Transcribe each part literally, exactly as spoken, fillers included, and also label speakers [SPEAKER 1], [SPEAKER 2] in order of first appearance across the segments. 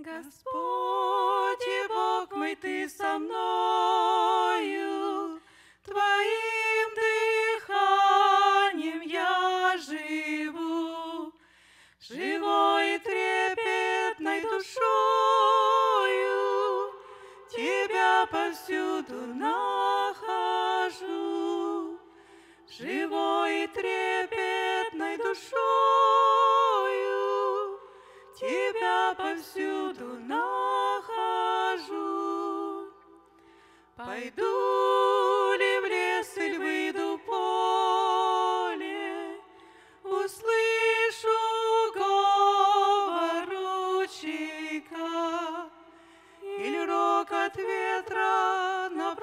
[SPEAKER 1] Господь и Бог мой, Ты со мною, Твоим дыханием я живу, живой и трепетной душою Тебя повсюду нахожу, живой и трепетной душою Тебя повсюду нахожу. Пойду ли в лес, или выйду в поле, услышу говор ручейка или рокот ветра на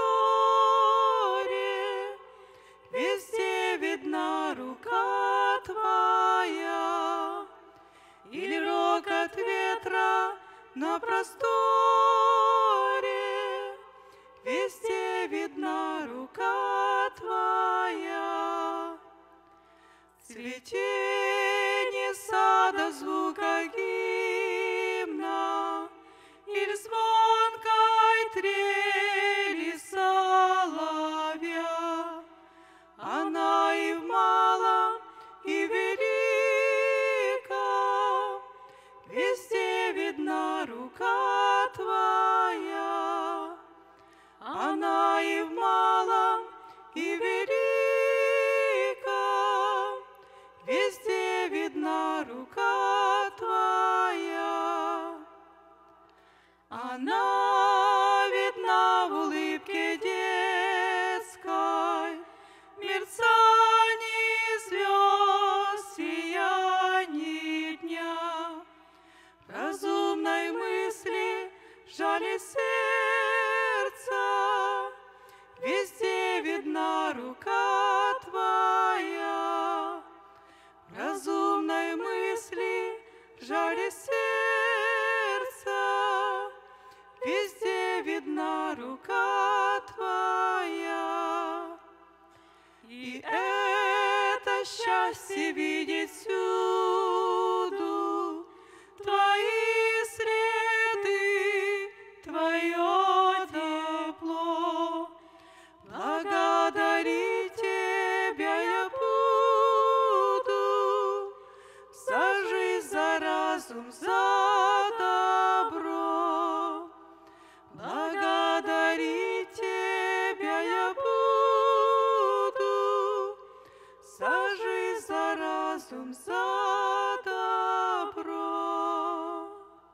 [SPEAKER 1] просторе, везде видна рука Твоя. Или рокот ветра на просторе, везде видна рука Твоя. В цветении сада звука гимна или звонкой трели соловья, она и в малом, и в великом везде видна рука Твоя. Она и в малом, и в великом везде видна рука Твоя. Она видна в улыбке детской, мерцании звезд, сиянии дня, в разумной мысли, жали сердца, везде видна рука Твоя. В разумной мысли, жали сердца, везде видна рука Твоя. И это счастье видеть всюду Твои следы, Твое тепло. Благодарить Тебя я буду за жизнь, за разум, за добро. Благодарить Тебя я буду за жизнь, за разум, за